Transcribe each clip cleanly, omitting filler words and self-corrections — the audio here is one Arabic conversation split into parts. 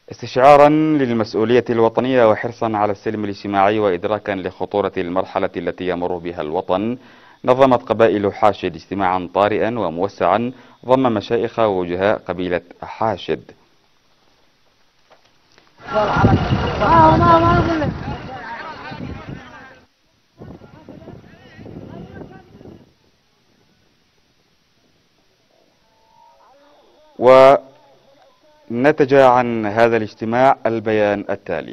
استشعارا للمسؤولية الوطنية وحرصا على السلم الاجتماعي وإدراكا لخطورة المرحلة التي يمر بها الوطن، نظمت قبائل حاشد اجتماعا طارئا وموسعا ضم مشايخ ووجهاء قبيلة حاشد. ونتج عن هذا الاجتماع البيان التالي: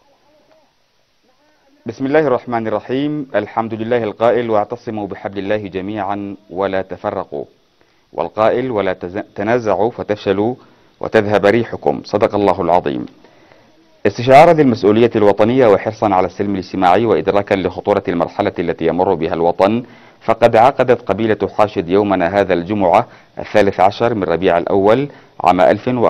بسم الله الرحمن الرحيم. الحمد لله القائل: واعتصموا بحبل الله جميعا ولا تفرقوا، والقائل: ولا تنازعوا فتفشلوا وتذهب ريحكم. صدق الله العظيم. استشعارا للمسؤولية الوطنية وحرصا على السلم الاجتماعي وإدراكا لخطورة المرحلة التي يمر بها الوطن، فقد عقدت قبيلة حاشد يومنا هذا الجمعة 13 من ربيع الأول عام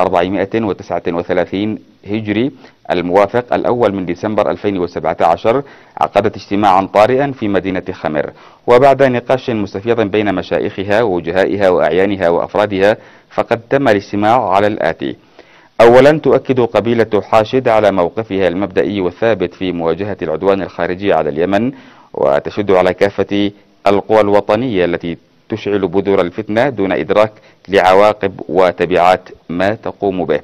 1439 هجري، الموافق الأول من ديسمبر 2017، عقدت اجتماعا طارئا في مدينة خمر، وبعد نقاش مستفيض بين مشايخها ووجهائها وأعيانها وأفرادها، فقد تم الاجتماع على الآتي: أولا، تؤكد قبيلة حاشد على موقفها المبدئي والثابت في مواجهة العدوان الخارجي على اليمن، وتشد على كافة القوى الوطنية التي تشعل بذور الفتنة دون إدراك لعواقب وتبعات ما تقوم به.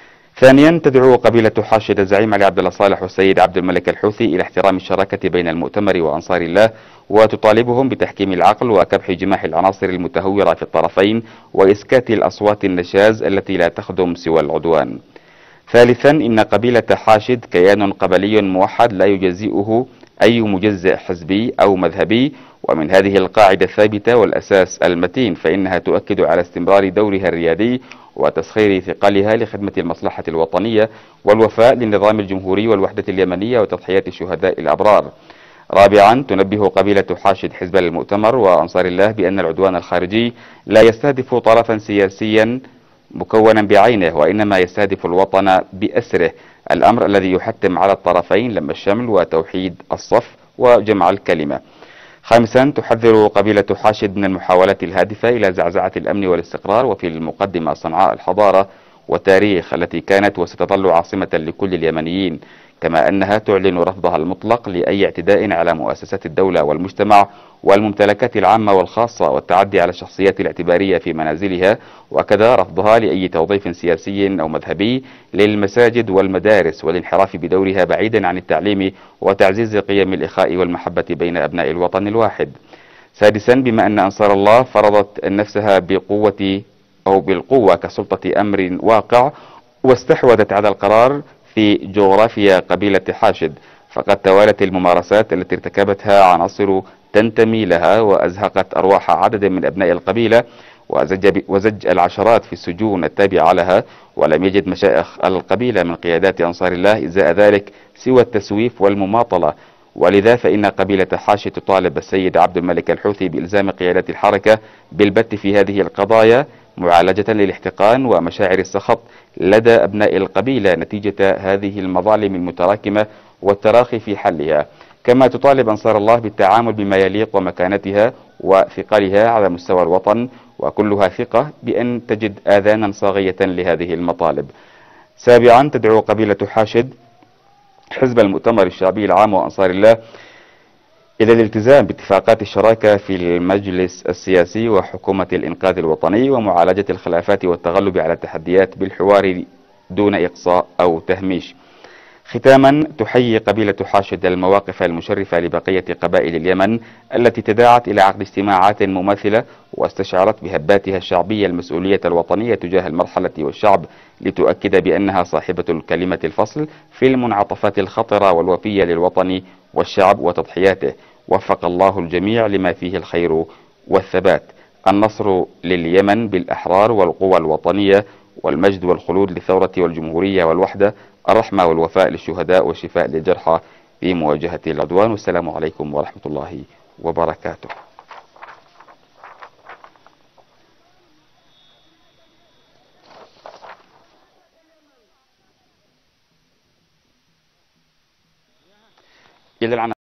ثانيا، تدعو قبيلة حاشد الزعيم علي عبد الله صالح والسيد عبد الملك الحوثي إلى احترام الشراكة بين المؤتمر وأنصار الله، وتطالبهم بتحكيم العقل وكبح جماح العناصر المتهورة في الطرفين وإسكات الأصوات النشاز التي لا تخدم سوى العدوان. ثالثا، إن قبيلة حاشد كيان قبلي موحد لا يجزئه أي مجزئ حزبي أو مذهبي، ومن هذه القاعدة الثابتة والأساس المتين فإنها تؤكد على استمرار دورها الريادي وتسخير ثقلها لخدمة المصلحة الوطنية والوفاء للنظام الجمهوري والوحدة اليمنية وتضحيات الشهداء الأبرار. رابعا، تنبه قبيلة حاشد حزب المؤتمر وأنصار الله بأن العدوان الخارجي لا يستهدف طرفا سياسيا مكونا بعينه، وإنما يستهدف الوطن بأسره، الأمر الذي يحتم على الطرفين لم الشمل وتوحيد الصف وجمع الكلمة. خامسا، تحذر قبيلة حاشد من المحاولات الهادفة إلى زعزعة الأمن والاستقرار، وفي المقدمة صنعاء الحضارة والتاريخ التي كانت وستظل عاصمة لكل اليمنيين، كما أنها تعلن رفضها المطلق لأي اعتداء على مؤسسات الدولة والمجتمع والممتلكات العامة والخاصة والتعدي على الشخصيات الاعتبارية في منازلها، وكذا رفضها لأي توظيف سياسي أو مذهبي للمساجد والمدارس والانحراف بدورها بعيدا عن التعليم وتعزيز قيم الإخاء والمحبة بين أبناء الوطن الواحد. سادسا، بما أن أنصار الله فرضت نفسها بقوة أو بالقوة كسلطة أمر واقع واستحوذت على القرار في جغرافيا قبيلة حاشد، فقد توالت الممارسات التي ارتكبتها عناصر تنتمي لها وأزهقت أرواح عدد من أبناء القبيلة وزج العشرات في السجون التابعة لها، ولم يجد مشايخ القبيلة من قيادات أنصار الله إزاء ذلك سوى التسويف والمماطلة. ولذا فإن قبيلة حاشد تطالب السيد عبد الملك الحوثي بإلزام قيادات الحركة بالبت في هذه القضايا معالجة للاحتقان ومشاعر السخط لدى أبناء القبيلة نتيجة هذه المظالم المتراكمة والتراخي في حلها، كما تطالب أنصار الله بالتعامل بما يليق ومكانتها وثقلها على مستوى الوطن، وكلها ثقة بأن تجد آذانا صاغية لهذه المطالب. سابعا، تدعو قبيلة حاشد حزب المؤتمر الشعبي العام وأنصار الله إلى الالتزام باتفاقات الشراكة في المجلس السياسي وحكومة الإنقاذ الوطني ومعالجة الخلافات والتغلب على التحديات بالحوار دون إقصاء أو تهميش. ختاما، تحيي قبيلة حاشد المواقف المشرفة لبقية قبائل اليمن التي تداعت إلى عقد اجتماعات مماثلة واستشعرت بهباتها الشعبية المسؤولية الوطنية تجاه المرحلة والشعب، لتؤكد بأنها صاحبة الكلمة الفصل في المنعطفات الخطرة والوفية للوطن والشعب وتضحياته. وفق الله الجميع لما فيه الخير والثبات. النصر لليمن بالأحرار والقوى الوطنية، والمجد والخلود للثورة والجمهورية والوحدة، الرحمة والوفاء للشهداء والشفاء للجرحى في مواجهة العدوان. والسلام عليكم ورحمة الله وبركاته. إلى العناوين.